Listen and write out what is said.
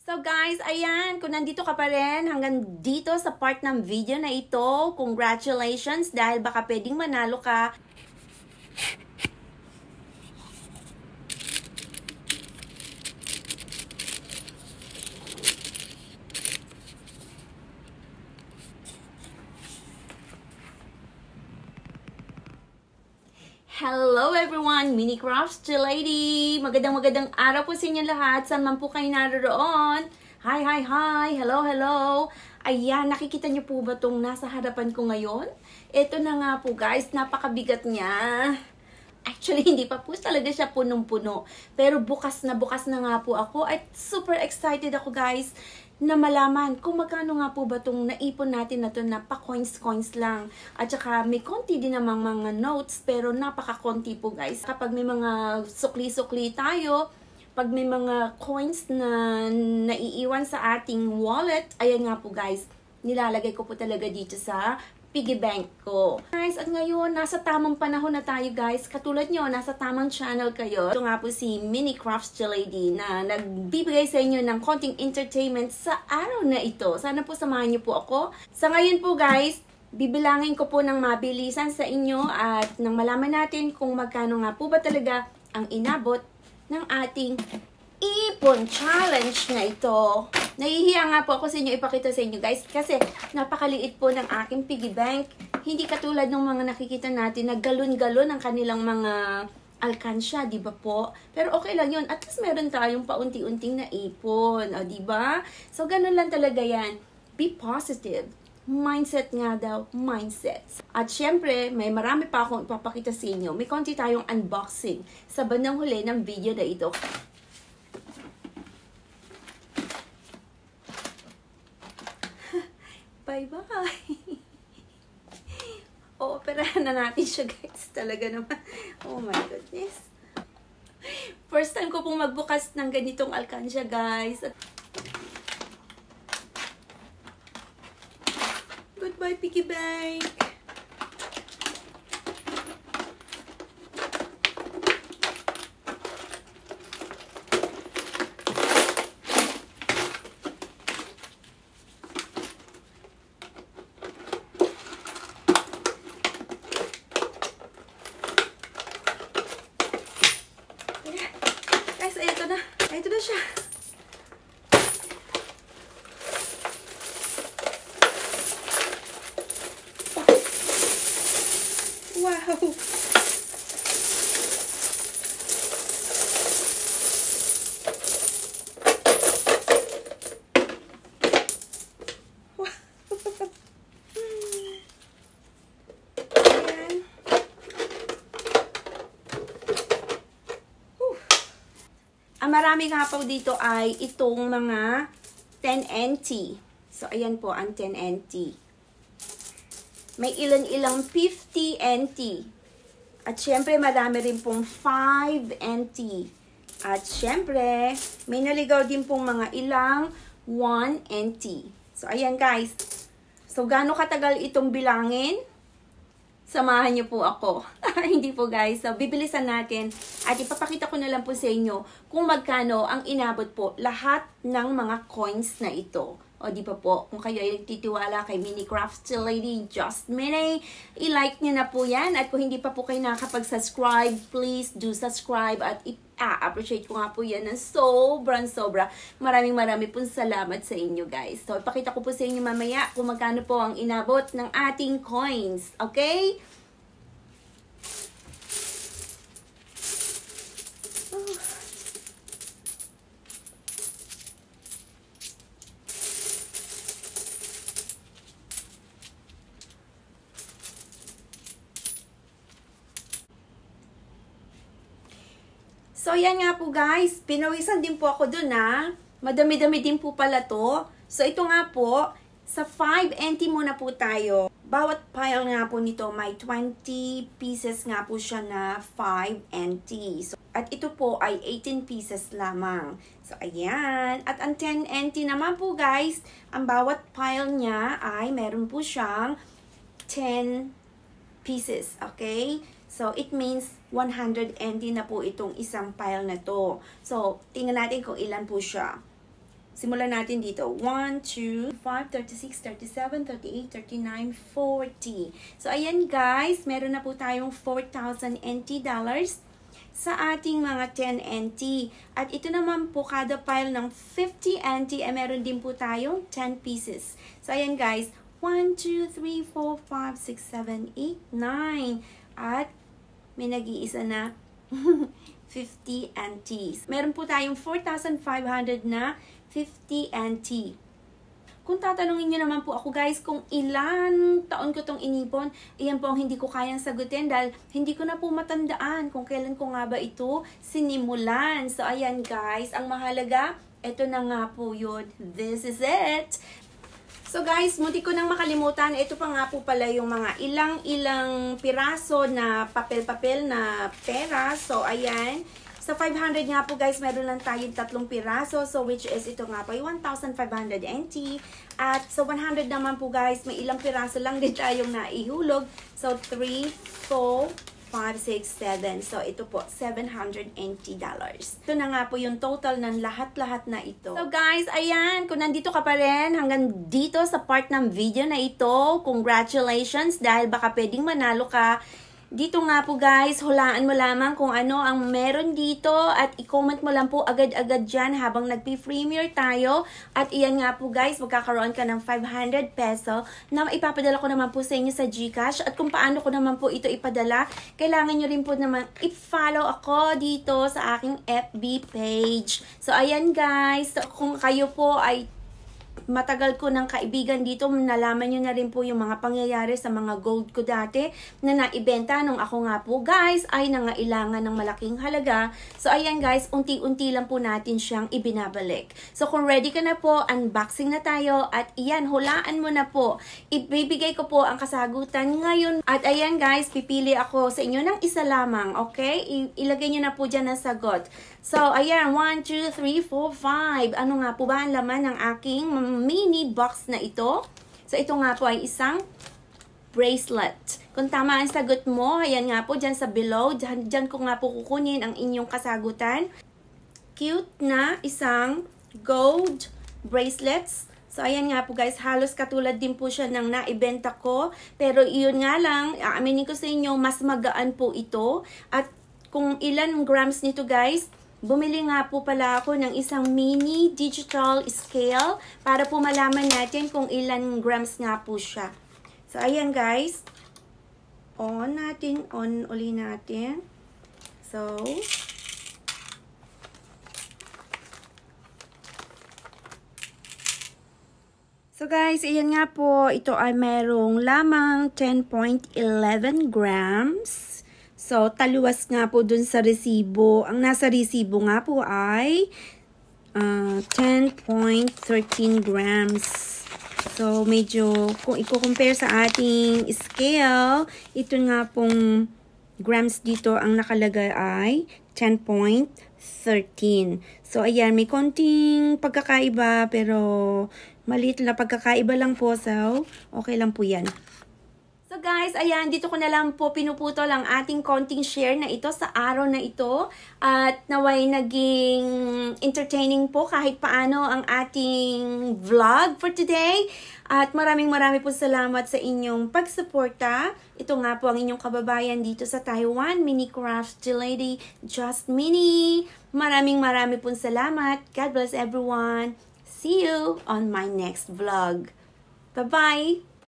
So guys, ayan, kung nandito ka pa rin hanggang dito sa part ng video na ito, congratulations dahil baka pwedeng manalo ka. Hello everyone! Mini Crafts Lady! Magandang araw po sa inyo lahat. Saan man po kayo naroon? Hi! Hello! Ayan, nakikita niyo po ba itong nasa harapan ko ngayon? Ito na nga po guys, napakabigat niya. Actually, hindi pa po talaga siya punong-puno. Pero bukas na nga po ako. At super excited ako guys na malaman kung magkano nga po ba itong naipon natin na ito na pa-coins lang. At saka may konti din namang mga notes pero napaka-konti po guys. Kapag may mga sukli-sukli tayo, pag may mga coins na naiiwan sa ating wallet, ayan nga po guys, nilalagay ko po talaga dito sa piggy bank ko. Guys, at ngayon, nasa tamang panahon na tayo guys. Katulad nyo, nasa tamang channel kayo. Ito nga po si Mini Crafts Lady na nagbibigay sa inyo ng konting entertainment sa araw na ito. Sana po samahan nyo po ako. Sa ngayon po guys, bibilangin ko po ng mabilisan sa inyo at nang malaman natin kung magkano nga po ba talaga ang inabot ng ating ipon challenge na ito. Nahihiya nga po ako sa inyo ipakita sa inyo guys kasi napakaliit po ng aking piggy bank. Hindi katulad ng mga nakikita natin na galon-galon ang kanilang mga alkansya, di ba po? Pero okay lang yun. At least meron tayong paunti-unting naipon. O, di ba? So, ganun lang talaga yan. Be positive. Mindset nga daw. Mindset. At syempre, may marami pa akong ipapakita sa inyo. May konti tayong unboxing sa bandang huli ng video na ito. Bye-bye! Ooperahan na natin siya guys. Talaga naman. Oh my goodness. First time ko pong magbukas ng ganitong alkansya guys. Goodbye piggy bank! Guys, ito na. Ito na siya. Wow! Ang marami nga po dito ay itong mga 10 NT. So, ayan po ang 10 NT. May ilan-ilang 50 NT. At syempre, marami rin pong 5 NT. At syempre, may naligaw din pong mga ilang 1 NT. So, ayan guys. So, gaano katagal itong bilangin? Samahan niyo po ako. Hindi po guys. So, bibilisan natin at ipapakita ko na lang po sa inyo kung magkano ang inabot po lahat ng mga coins na ito. O di ba po, kung kayo ay nagtitiwala kay Mini Crafts Lady Just Mini, i-like niyo na po yan. At kung hindi pa po kayo nakakapag-subscribe, please do subscribe at appreciate ko nga po yan ng sobra. Maraming pong salamat sa inyo guys. So, ipakita ko po sa inyo mamaya kung magkano po ang inabot ng ating coins. Okay? So, yan nga po guys. Pinawisan din po ako dun ha. Madami-dami din po pala to. So, ito nga po. Sa 5 NT muna po tayo. Bawat pile nga po nito may 20 pieces nga po siya na 5 NT. So, at ito po ay 18 pieces lamang. So, ayan. At ang 10 NT naman po guys, ang bawat pile niya ay meron po siyang 10 pieces. Okay? So, it means 100 NT na po itong isang pile na to. So, tingnan natin kung ilan po siya. Simulan natin dito. 1, 2, 5, 36, 37, 38, 39, 40. So, ayan guys, meron na po tayong 4,000 NT dollars sa ating mga 10 NT. At ito naman po, kada pile ng 50 NT, meron din po tayong 10 pieces. So, ayan guys, 1, 2, 3, 4, 5, 6, 7, 8, 9. At may nag-iisa na 50 NTs. Meron po tayong 4,500 na 50 NT. Kung tatanungin nyo naman po ako guys kung ilan taon ko tong inipon, iyan po ang hindi ko kayang sagutin dahil hindi ko na po matandaan kung kailan ko nga ba ito sinimulan. So ayan guys, ang mahalaga, ito na nga po yun. This is it! So guys, munti ko nang makalimutan, ito pa nga po pala yung mga ilang piraso na papel-papel na pera. So ayan. Sa 500 nga po guys, meron lang tayong 3 piraso. So which is ito nga po, 1,500 NT. At sa 100 naman po guys, may ilang piraso lang din tayong naihulog. So 3, 4, 5, 6, 7. So ito po, 700 NT dollars. Ito na nga po yung total ng lahat-lahat na ito. So guys, ayan, kung nandito ka pa rin hanggang dito sa part ng video na ito, congratulations dahil baka pwedeng manalo ka. Dito nga po guys, hulaan mo lamang kung ano ang meron dito at i-comment mo lang po agad-agad dyan habang nagpi-premiere tayo. At iyan nga po guys, magkakaroon ka ng 500 peso na ipapadala ko naman po sa inyo sa GCash. At kung paano ko naman po ito ipadala, kailangan nyo rin po naman i-follow ako dito sa aking FB page. So ayan guys, so, kung kayo po ay matagal ko ng kaibigan dito, nalaman nyo na rin po yung mga pangyayari sa mga gold ko dati na naibenta nung ako nga po guys ay nangailangan ng malaking halaga. So ayan guys, unti-unti lang po natin siyang ibinabalik. So kung ready ka na po, unboxing na tayo at iyan, hulaan mo na po. Ibibigay ko po ang kasagutan ngayon. At ayan guys, pipili ako sa inyo ng isa lamang, okay? Ilagay nyo na po dyan ang sagot. So ayan, 1, 2, 3, 4, 5. Ano nga po ba ang laman ng aking mini box na ito? So ito nga po ay isang bracelet. Kung tama ang sagot mo, ayan nga po dyan sa below, dyan ko nga po kukunin ang inyong kasagutan. Cute na isang gold bracelets. So ayan nga po guys, halos katulad din po siya ng naibenta ko. Pero iyon nga lang, aaminin ko sa inyo, mas magaan po ito. At kung ilan grams nito guys, bumili nga po pala ako ng isang mini digital scale para po malaman natin kung ilan grams nga po siya. So, ayan guys. On uli natin. So guys, ayan nga po. Ito ay merong lamang 10.11 grams. So, taluwas nga po dun sa resibo. Ang nasa resibo nga po ay 10.13 grams. So, medyo, kung i-compare sa ating scale, ito nga pong grams dito, ang nakalagay ay 10.13. So, ayan, may konting pagkakaiba, pero maliit na pagkakaiba lang po. So, okay lang po yan. So guys, ayan, dito ko na lang po pinuputol ang ating konting share na ito sa araw na ito. At naway naging entertaining po kahit paano ang ating vlog for today. At maraming po salamat sa inyong pagsuporta. Ito nga po ang inyong kababayan dito sa Taiwan, Mini Crafty Lady, Just Mini. Maraming po salamat. God bless everyone. See you on my next vlog. Bye-bye!